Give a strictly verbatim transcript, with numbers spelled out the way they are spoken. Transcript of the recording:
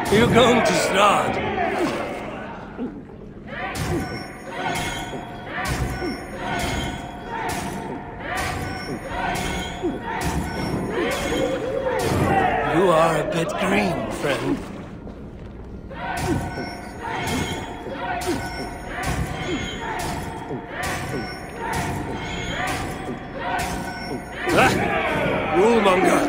You're going to start. You are a bit green, friend. Ah, Rulemonger.